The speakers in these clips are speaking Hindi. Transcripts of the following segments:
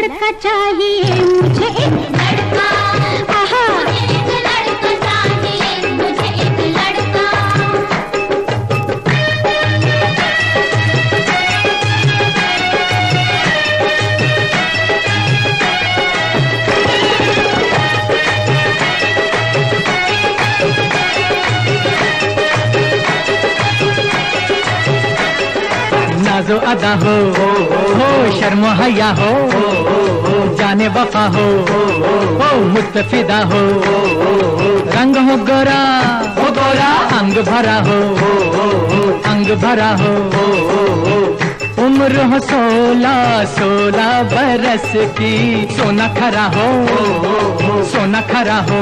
लड़का चाहिए मुझे, एक लड़का, आहा मुझे एक लड़का चाहिए, मुझे एक लड़का। नाज़ो अदा हो शर्म हया हो, जाने वफा हो मुस्तफिदा हो, रंग हो गोरा अंग भरा हो, अंग भरा हो, उम्र हो 16 बरस की, सोना खरा हो, सोना खरा हो,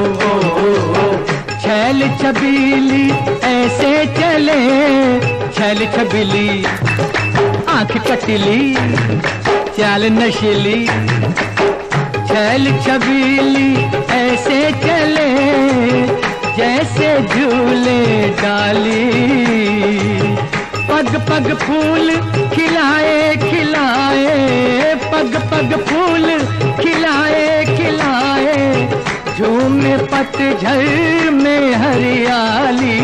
छैल छबीली ऐसे चले, छैल छबीली आँख कटली चाल नशीली, छैल छबीली ऐसे चले जैसे झूले डाली, पग पग फूल खिलाए खिलाए, पग पग फूल खिलाए खिलाए, झूमे पतझड़ में हरियाली,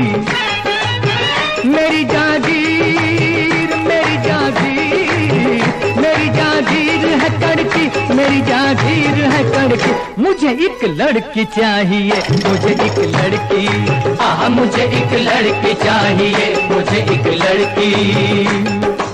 मेरी जागीर मेरी जागीर, मेरी जागीर है कड़की, मेरी जागीर है कड़की, मुझे एक लड़की चाहिए, मुझे एक लड़की, आह मुझे एक लड़की चाहिए, मुझे एक लड़की।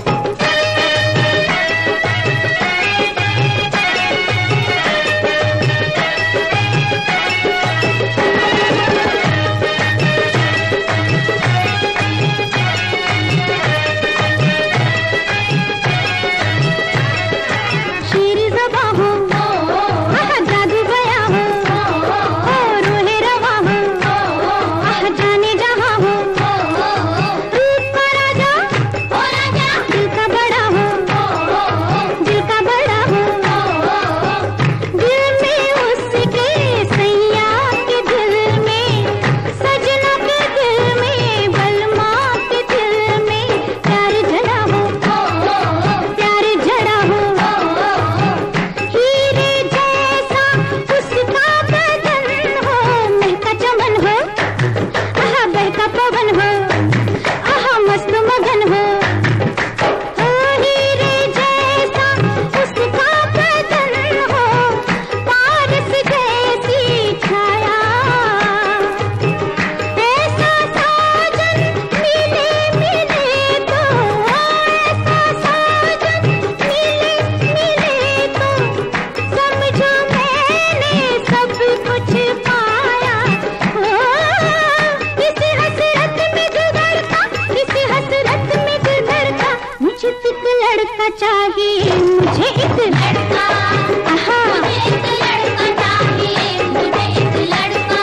लड़का चाहिए मुझे एक लड़का, आहा मुझे एक लड़का चाहिए, मुझे एक लड़का।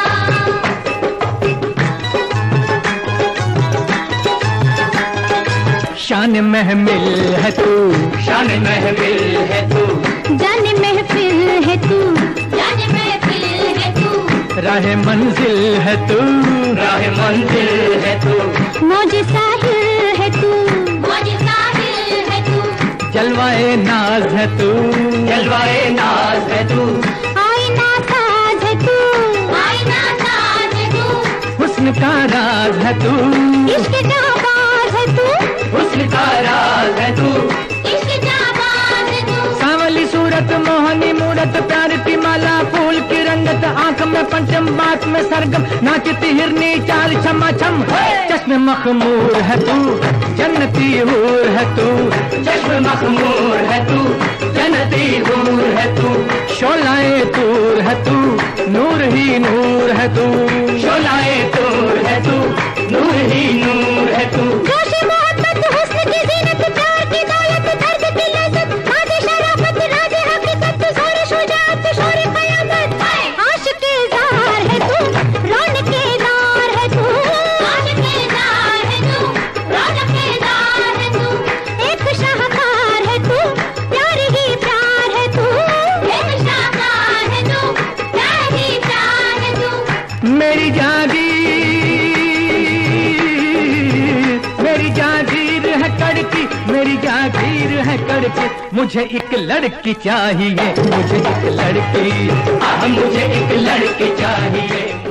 शान महमिल है तू, शान महमिल है तू, जाने महफिल है तू, जाने महफिल है तू, राह मंजिल है तू, राह मंजिल है तू, मौज साहिल है तू, मौज साहिल है तू, जलवाए नाज है तू, जलवाए नाज है तू, आईना साज है तू, आईना साज है तू, हुस्न का राज है तू, इश्क जाबाज है तू, हुस्न का राज है तू, इश्क जाबाज है तू, सांवली सूरत मोहनी मूरत, प्यार की माला फूल की रंगत, आंख में पंचम बात में सरगम, नाचती हिरनी चाल छमा छम, चश्मे मखमूर है तू, जन्नती हूर है तू, चश्मे मखमूर है तू, जन्नती हूर है तू, शोलाए तूर है तू, नूर ही नूर है तू, शोलाए तूर है तू, नूर ही नूर है तू, जोश मोहब्बत हुस्न की जीनत, प्यार की दौलत, दर्द की लज़्ज़त, नाज़ शराफत, राज़ हकीकत, ज़ोर शुजाअत, शोर क़यामत, आशिक़े ज़ार है तू, रौनक़े ज़ार है तू, आशिक़े ज़ार है तू, रौनक़े ज़ार है तू, एक शाहकार है तू, प्यार ही प्यार है तू, एक शाहकार है तू, प्यार ही प्यार है तू, मेरी जागी मुझे एक लड़की चाहिए, मुझे एक लड़की, मुझे एक लड़की चाहिए।